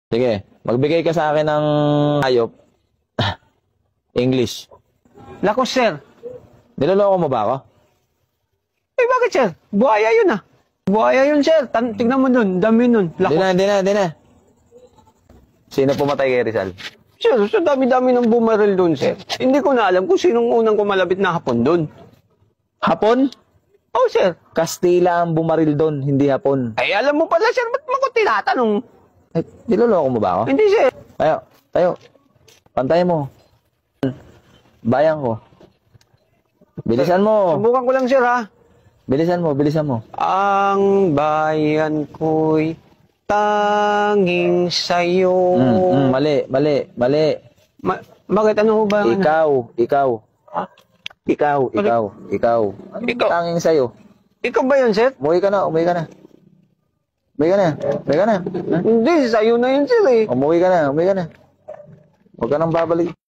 Sige, magbigay ka sa akin ng hayop. English. Lakos, sir. Niloloko mo ba ako? Eh, bakit, sir? Buhaya yun, ah. Buhaya yun, sir. Tignan mo nun. Dami nun. Lakos. Di na. Sino pumatay kay Rizal? Sir, so dami-dami ng bumaril doon, sir. Hindi ko na alam kung sinong unang kumalapit na hapon doon. Hapon? Oh, sir. Kastila ang bumaril doon, hindi Hapon. Ay, alam mo pala, sir. Ba't mo ko tinatanong? Ay, niloloko mo ba ako? Hindi, sir. Tayo. Pantay mo. Bayan ko. Bilisan mo. Subukan ko lang, sir, ha? Bilisan mo. Ang bayan ko'y tanging sa'yo. Mali. Bakit? Ano ho ba? Ikaw. Ha? Ikaw. Ikaw. Tanging sa'yo. Ikaw ba yun, sir? Umuwi ka na. Ha? Hindi, sa'yo na yun, sir, eh. Umuwi ka na. Huwag ka nang babalik.